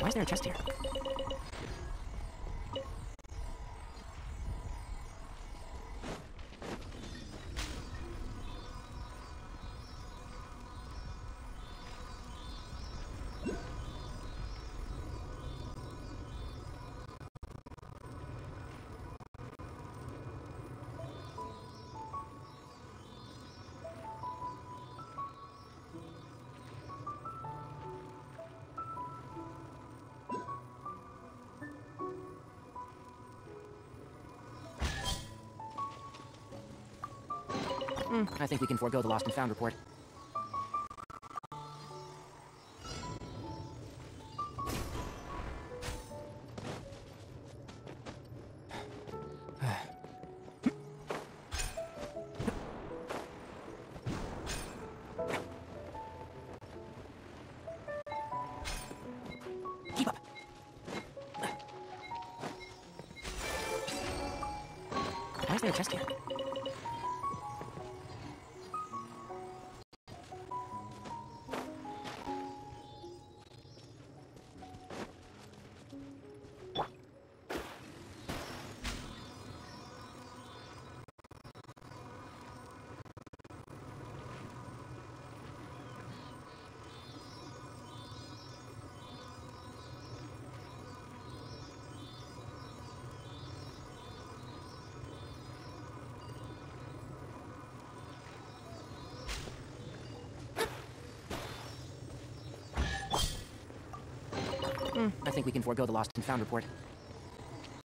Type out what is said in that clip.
Why is there a chest here? I think we can forego the lost and found report. Keep up. Why is there a chest here? I think we can forego the lost and found report.